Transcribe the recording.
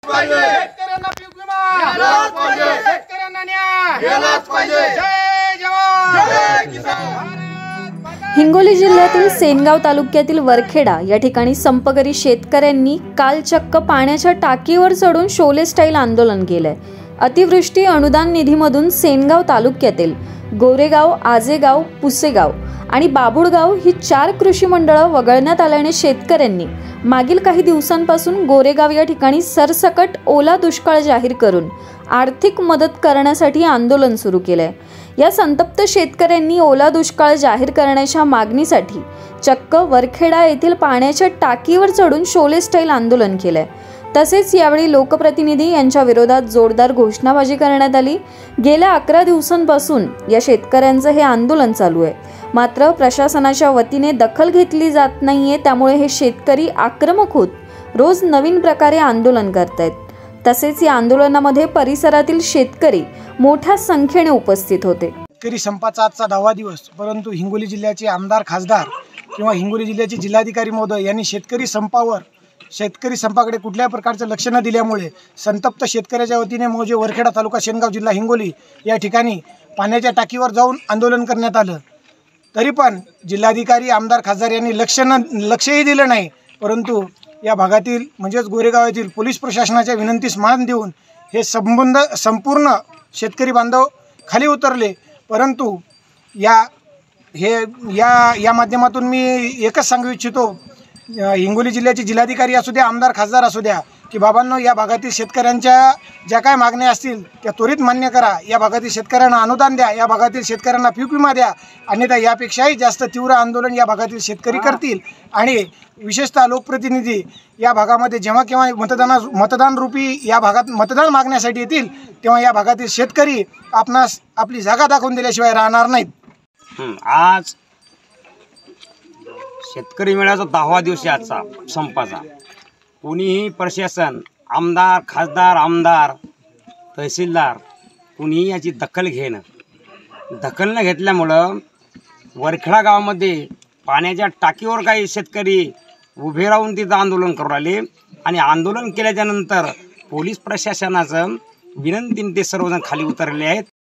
शेतकऱ्यांना पीक विमा, शेतकऱ्यांना न्याय, जय जवान जय किसान। हिंगोली जिल्ह्यातील सेनगाव तालुक्यातील वरखेडा या ठिकाणी संपकरी शेतकऱ्यांनी काल चक्क पाण्याच्या टाकीवर चढून शोले स्टाईल आंदोलन केलंय। अतिवृष्टी अनुदान निधीमधून सेनगाव तालुक्यातील गोरेगाव, आजेगाव, पुसेगाव आणि बाबुळगाव ही 4 कृषी मंडळं वगळण्यात आल्याने शेतकऱ्यांनी मागील काही दिवसांपासून गोरेगाव या ठिकाणी सरसकट ओला दुष्काळ जाहीर करून आर्थिक मदत करण्यासाठी आंदोलन सुरू केलंय। या संतप्त शेतकऱ्यांनी ओला दुष्काळ जाहीर करण्याच्या मागणीसाठी चक्क वरखेडा येथील पाण्याच्या टाकीवर चढून शोले स्टाईल आंदोलन केलंय। तसेच यावेळी लोकप्रतिनिधी यांच्या विरोधात जोरदार घोषणाबाजी करण्यात आली। गेल्या 11 दिवसांपासून या शेतकऱ्यांचं हे आंदोलन चालू आहे, मात्र प्रशासनाच्या वतीने दखल घेतली जात नाहीये। त्यामुळे हे शेतकरी आक्रमक होत रोज नवीन प्रकारे आंदोलन करतायत। तसेच या आंदोलनामध्ये परिसरातील शेतकरी मोठ्या संख्येने उपस्थित होते। शेतकरी संपाचा आजचा 10वा दिवस, परंतु हिंगोली जिल्ह्याचे आमदार, खासदार किंवा हिंगोली जिल्ह्याचे जिल्हाधिकारी महोदय यांनी शेतकरी संपाकडे कुठल्याही प्रकारचं लक्ष न दिल्यामुळे संतप्त शेतकऱ्याच्या वतीने मौजे वरखेडा तालुका शेनगाव जिल्हा हिंगोली या ठिकाणी पाण्याच्या टाकीवर जाऊन आंदोलन करण्यात आलं। तरी पण जिल्हाधिकारी, आमदार, खासदार यांनी लक्षही दिलं नाही। परंतु या भागातील म्हणजेच गोरेगाव येथील पोलीस प्रशासनाच्या विनंतीस मान देऊन हे संपूर्ण शेतकरी बांधव खाली उतरले। परंतु या माध्यमातून मी एकच सांगू इच्छितो, हिंगोली जिल्ह्याचे जिल्हाधिकारी असू द्या, आमदार, खासदार असू द्या, की बाबांनो, या भागातील शेतकऱ्यांच्या ज्या काय मागण्या असतील त्या त्वरित मान्य करा। या भागातील शेतकऱ्यांना अनुदान द्या, या भागातील शेतकऱ्यांना पीक विमा द्या, अन्यथा यापेक्षाही जास्त तीव्र आंदोलन या भागातील शेतकरी करतील। आणि विशेषतः लोकप्रतिनिधी या भागामध्ये जेव्हा केव्हा मतदान रूपी या भागात मतदान मागण्यासाठी येतील, तेव्हा या भागातील शेतकरी आपणास आपली जागा दाखवून दिल्याशिवाय राहणार नाहीत। आज शेतकरी मेळाव्याचा 10वा दिवस आहे आजचा संपाचा। कोणीही प्रशासन, आमदार, खासदार, तहसीलदार कोणीही याची दखल न घेतल्यामुळं वरखेडा गावामध्ये पाण्याच्या टाकीवर काही शेतकरी उभे राहून तिथं आंदोलन करू राहिले। आणि आंदोलन केल्याच्यानंतर पोलीस प्रशासनाचं विनंतीने ते सर्वजण खाली उतरले आहेत।